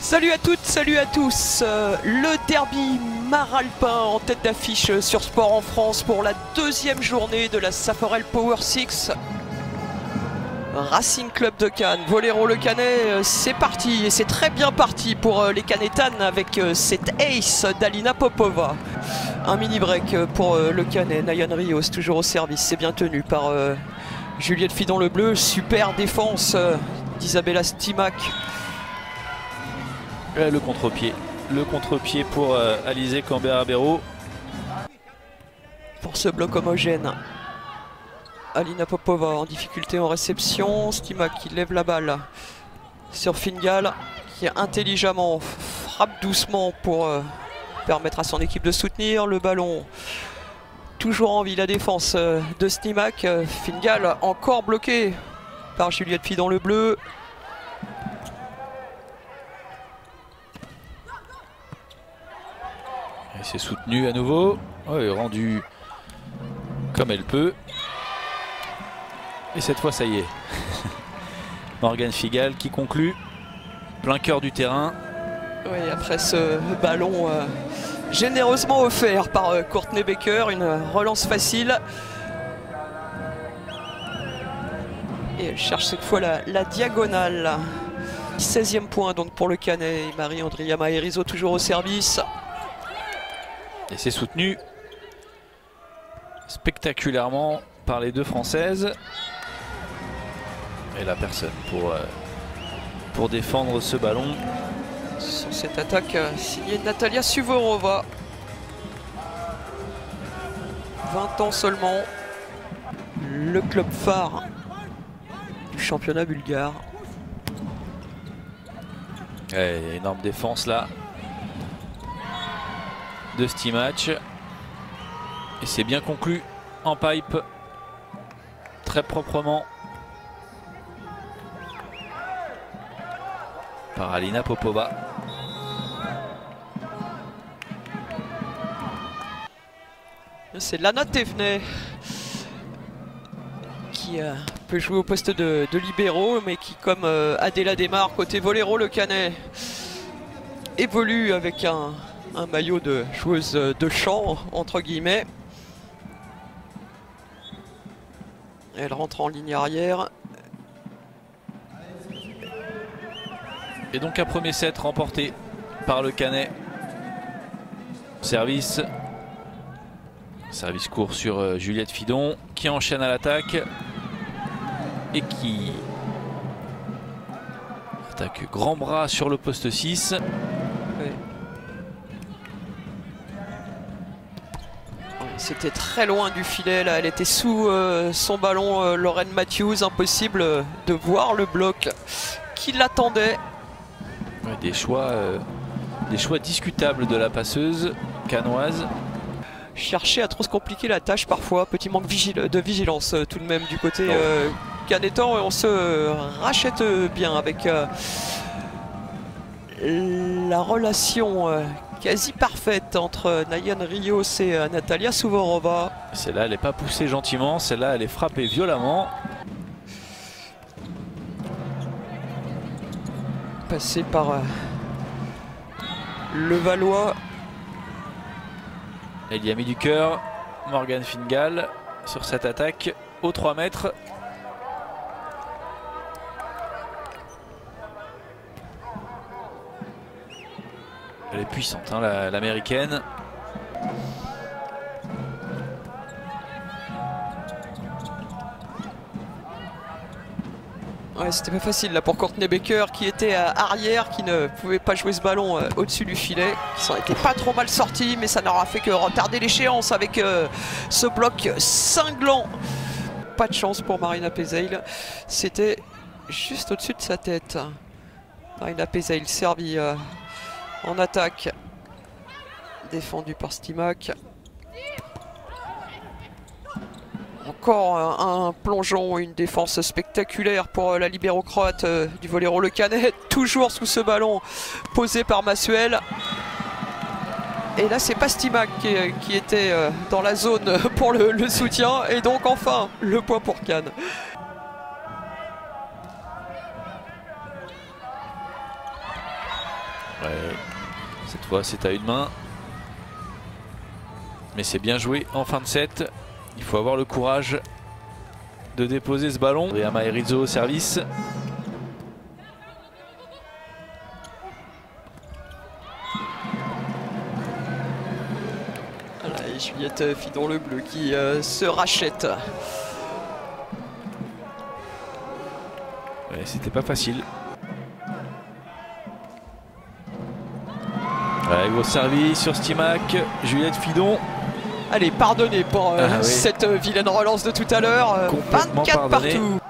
Salut à toutes, salut à tous. Le derby Maralpin en tête d'affiche sur Sport en France pour la deuxième journée de la Saforel Power 6. Racing Club de Cannes, Voléro Le Canet, c'est parti et c'est très bien parti pour les Canétanes avec cette ace d'Alina Popova. Un mini break pour Le Canet, Nayan Rios toujours au service, c'est bien tenu par Juliette Fidon le Bleu, super défense d'Isabella Stimac. Le contre-pied pour Alizé Cambert-Abero. Pour ce bloc homogène, Alina Popova en difficulté en réception, Stimac qui lève la balle sur Fingal qui intelligemment frappe doucement pour permettre à son équipe de soutenir le ballon. Toujours en vie la défense de Stimac, Fingal encore bloqué par Juliette Fidon le Bleu. Et c'est soutenu à nouveau, rendu comme elle peut. Et cette fois ça y est. Morgane Figal qui conclut, plein cœur du terrain. Oui, après ce ballon généreusement offert par Courtney Baker, une relance facile. Et elle cherche cette fois la diagonale. 16e point donc pour le Canet. Marie-Andrea Maerizo toujours au service. Et c'est soutenu spectaculairement par les deux Françaises. Et la personne pour défendre ce ballon. Sur cette attaque signée Natalia Suvorova. 20 ans seulement. Le club phare du championnat bulgare. Ouais, énorme défense là de Stimac. Et c'est bien conclu en pipe. Très proprement. Par Alina Popova. C'est Lana Thévenet qui peut jouer au poste de libéraux, mais qui, comme Adela Desmar côté Voléro Le Canet, évolue avec un maillot de joueuse de champ entre guillemets. Elle rentre en ligne arrière. Et donc un premier set remporté par Le Canet. Service court sur Juliette Fidon qui enchaîne à l'attaque et qui attaque grand bras sur le poste 6. Oui. C'était très loin du filet là, elle était sous son ballon, Lorraine Matthews, impossible de voir le bloc qui l'attendait. Ouais, des choix discutables de la passeuse cannoise. Chercher à trop se compliquer la tâche parfois, petit manque de vigilance tout de même du côté canétan. On se rachète bien avec la relation quasi parfaite entre Nayan Rios et Natalia Suvorova. Celle-là elle n'est pas poussée gentiment, celle-là elle est frappée violemment. Passé par le Valois. Elle y a mis du cœur. Morgane Fingal sur cette attaque aux 3 mètres. Elle est puissante hein, l'américaine. Ouais, c'était pas facile là pour Courtney Baker qui était arrière, qui ne pouvait pas jouer ce ballon au-dessus du filet, qui s'en était pas trop mal sorti, mais ça n'aura fait que retarder l'échéance avec ce bloc cinglant. Pas de chance pour Marina Pezeil, c'était juste au-dessus de sa tête. Marina Pezeil servie en attaque, défendu par Stimac. Encore un plongeon, une défense spectaculaire pour la libéro croate du Voléro Le Canet, toujours sous ce ballon posé par Massuel. Et là c'est pas Stimac qui était dans la zone pour le soutien, et donc enfin le point pour Cannes. Ouais. Cette fois c'est à une main. Mais c'est bien joué en fin de set. Il faut avoir le courage de déposer ce ballon. Adriama et Rizzo au service. Voilà, et Juliette Fidon le bleu qui se rachète. Ouais, c'était pas facile. Ouais, gros service sur Stimac. Juliette Fidon. Allez, pardonné pour oui. cette vilaine relance de tout à l'heure. Complètement 24 pardonné. partout.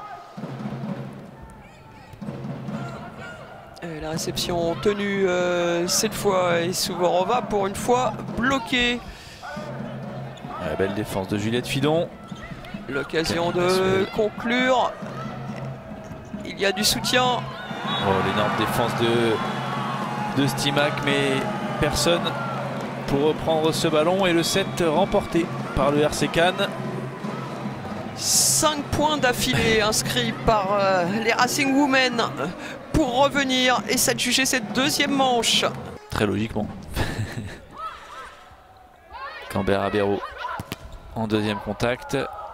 La réception tenue cette fois et Souvorova pour une fois bloquée. Ouais, belle défense de Juliette Fidon. L'occasion de conclure. Il y a du soutien. Oh, l'énorme défense de Stimac, mais personne pour reprendre ce ballon et le set remporté par le RC Cannes. 5 points d'affilée inscrits par les Racing Women pour revenir et s'adjuger cette deuxième manche. Très logiquement. Canberra Béraud en deuxième contact.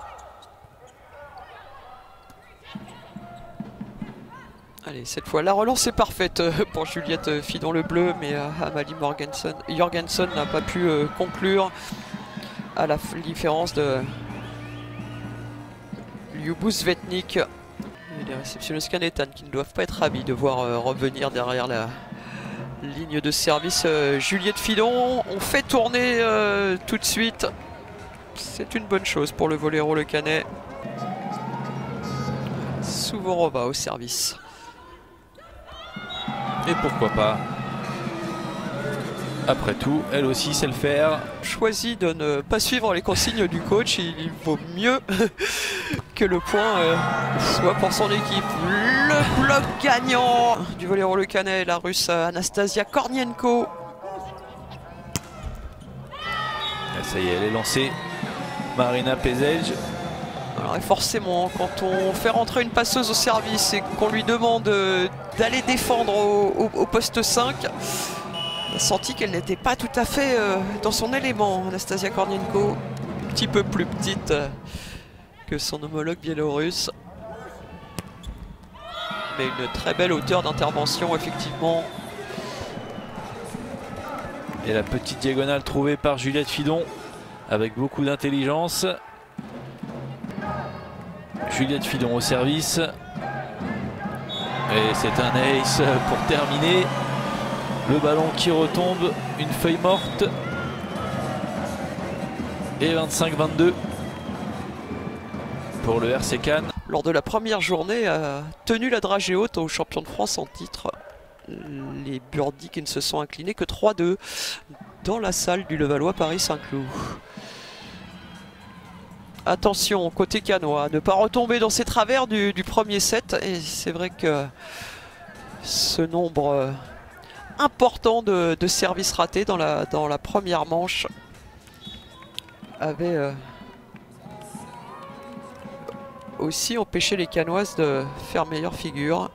Allez, cette fois la relance est parfaite pour Juliette Fidon le bleu, mais Amalie Jorgensen n'a pas pu conclure, à la différence de Lyubus Svetnik. Et les réceptionnistes canétanes qui ne doivent pas être ravis de voir revenir derrière la ligne de service Juliette Fidon. On fait tourner tout de suite. C'est une bonne chose pour le volleyeur le Canet. Souvorova au service. Et pourquoi pas, après tout, elle aussi sait le faire. Choisit de ne pas suivre les consignes du coach. Il vaut mieux que le point soit pour son équipe. Le bloc gagnant du volleyeur le Canet, la russe Anastasia Kornienko. Et ça y est, elle est lancée. Marina Pezej. Alors, et forcément, quand on fait rentrer une passeuse au service et qu'on lui demande d'aller défendre au poste 5, on a senti qu'elle n'était pas tout à fait dans son élément, Anastasia Kornienko. Un petit peu plus petite que son homologue biélorusse. Mais une très belle hauteur d'intervention, effectivement. Et la petite diagonale trouvée par Juliette Fidon avec beaucoup d'intelligence. Juliette Fidon au service. Et c'est un ace pour terminer. Le ballon qui retombe, une feuille morte. Et 25-22 pour le RC Cannes. Lors de la première journée, a tenu la dragée haute aux champions de France en titre. Les Burdies qui ne se sont inclinés que 3-2 dans la salle du Levallois Paris-Saint-Cloud. Attention, côté canois, ne pas retomber dans ces travers du premier set. Et c'est vrai que ce nombre important de services ratés dans la première manche avait aussi empêché les canoises de faire meilleure figure.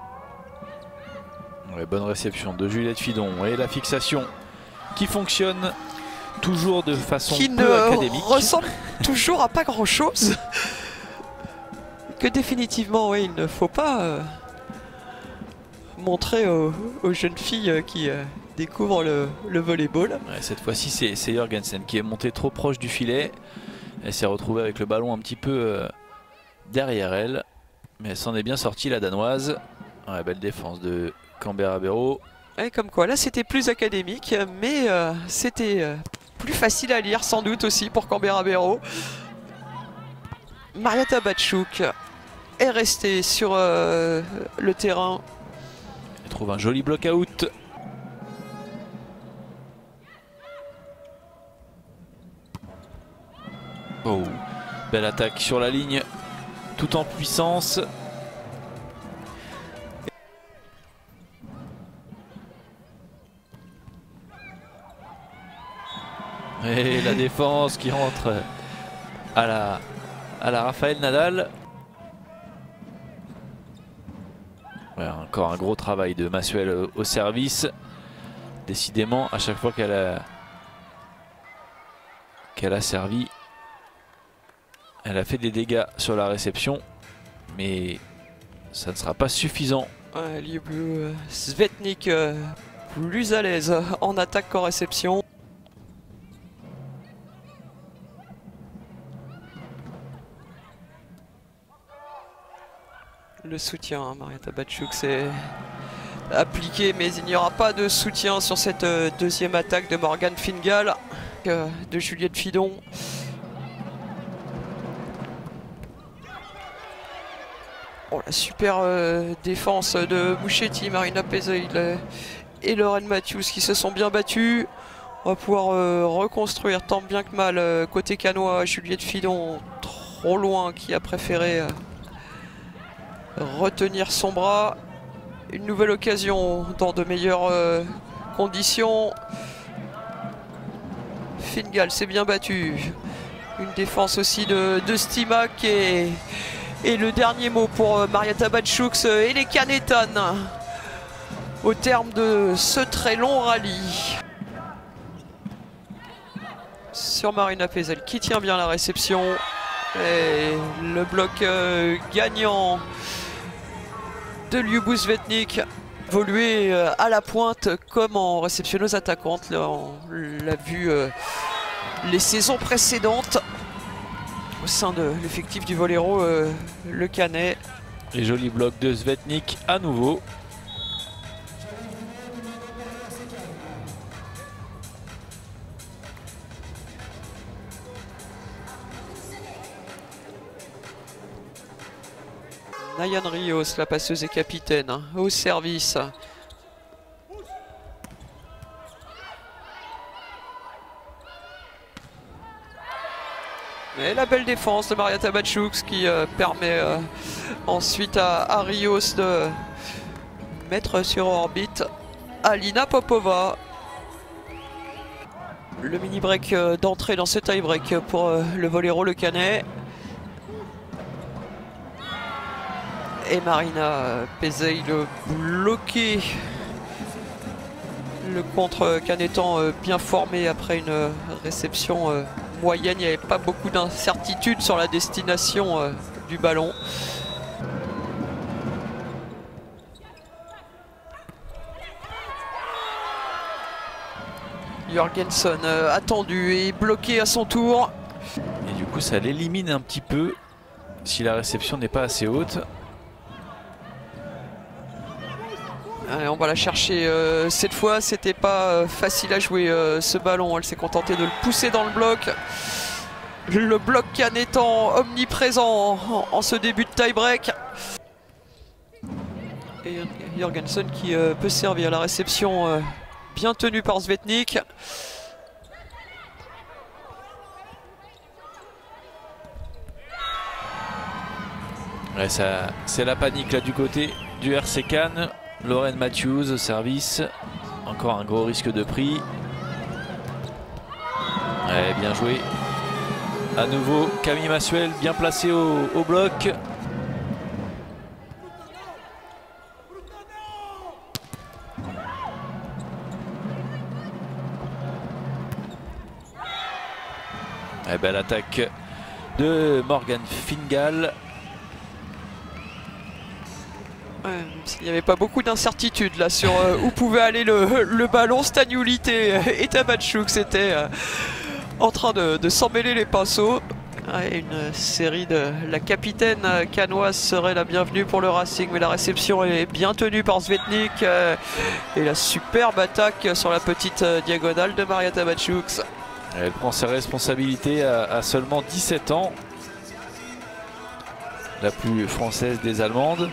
Ouais, bonne réception de Juliette Fidon et la fixation qui fonctionne toujours de façon peu académique. Qui ne ressemble toujours à pas grand chose. Que définitivement, oui, il ne faut pas montrer aux jeunes filles qui découvrent le volleyball. Ouais, cette fois-ci, c'est Jorgensen qui est monté trop proche du filet. Elle s'est retrouvée avec le ballon un petit peu derrière elle. Mais elle s'en est bien sortie, la danoise. Ouais, belle défense de Canberra Béraud. Et comme quoi, là, c'était plus académique, mais c'était plus facile à lire, sans doute aussi, pour Canberra Béraud. Marietta Batchouk est restée sur le terrain. Elle trouve un joli block-out. Oh, belle attaque sur la ligne, tout en puissance. Et la défense qui rentre à la Raphaël Nadal. Ouais, encore un gros travail de Massuel au service. Décidément, à chaque fois qu'elle a servi, elle a fait des dégâts sur la réception, mais ça ne sera pas suffisant. Svetnik plus à l'aise en attaque qu'en réception. Le soutien, Marietta Batchouk s'est appliqué, mais il n'y aura pas de soutien sur cette deuxième attaque de Morgan Fingal, de Juliette Fidon. Oh, la super défense de Mouchetti, Marina Pezeil et Lorraine Matthews qui se sont bien battus. On va pouvoir reconstruire tant bien que mal côté canois. Juliette Fidon trop loin qui a préféré retenir son bras. Une nouvelle occasion dans de meilleures conditions. Fingal s'est bien battu. Une défense aussi de Stimac et le dernier mot pour Marietta Batchouk et les Canetanes au terme de ce très long rallye. Sur Marina Pezel qui tient bien la réception. Et le bloc gagnant de Lyubou Svetnik, évolué à la pointe comme en réceptionneuse attaquante. Là, on l'a vu les saisons précédentes au sein de l'effectif du Voléro le Canet. Les jolis blocs de Svetnik à nouveau. Nayan Rios, la passeuse et capitaine, au service. Et la belle défense de Marietta Batchouk qui permet ensuite à Rios de mettre sur orbite Alina Popova. Le mini break d'entrée dans ce tie break pour le Voléro le Canet. Et Marina Pezeil bloqué. Le contre canetan bien formé après une réception moyenne. Il n'y avait pas beaucoup d'incertitude sur la destination du ballon. Jorgensen attendu et bloqué à son tour. Et du coup ça l'élimine un petit peu si la réception n'est pas assez haute. Allez, on va la chercher cette fois. C'était pas facile à jouer ce ballon. Elle s'est contentée de le pousser dans le bloc. Le bloc canetan omniprésent en ce début de tie-break. Et Jorgensen qui peut servir la réception bien tenue par Svetnik. Ouais, c'est la panique là du côté du RC Cannes. Lorraine Matthews au service. Encore un gros risque de prix. Ouais, bien joué. À nouveau Camille Massuel bien placé au bloc. Et belle attaque de Morgan Fingal. Il n'y avait pas beaucoup d'incertitude là sur où pouvait aller le ballon. Staniolite et Tabatchouk c'était en train de s'emmêler les pinceaux. Une série de la capitaine canoise serait la bienvenue pour le Racing, mais la réception est bien tenue par Svetnik et la superbe attaque sur la petite diagonale de Marietta Batchouk. Elle prend ses responsabilités à seulement 17 ans. La plus française des Allemandes.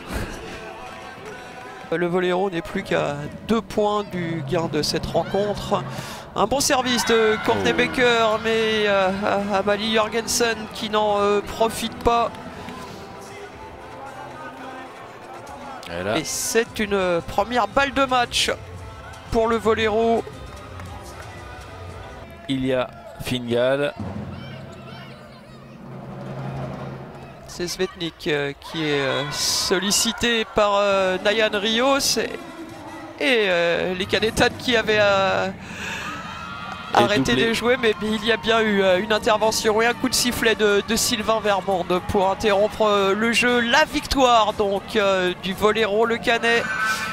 Le Voléro n'est plus qu'à 2 points du gain de cette rencontre. Un bon service de Courtney Becker, mais Amalie Jorgensen qui n'en profite pas. Et c'est une première balle de match pour le Voléro. Il y a Fingal. C'est Svetnik qui est sollicité par Nayan Rios. Et les Canettanes qui avaient arrêté de jouer, mais il y a bien eu une intervention et un coup de sifflet de Sylvain Vermonde pour interrompre le jeu. La victoire donc du Voléron Le Canet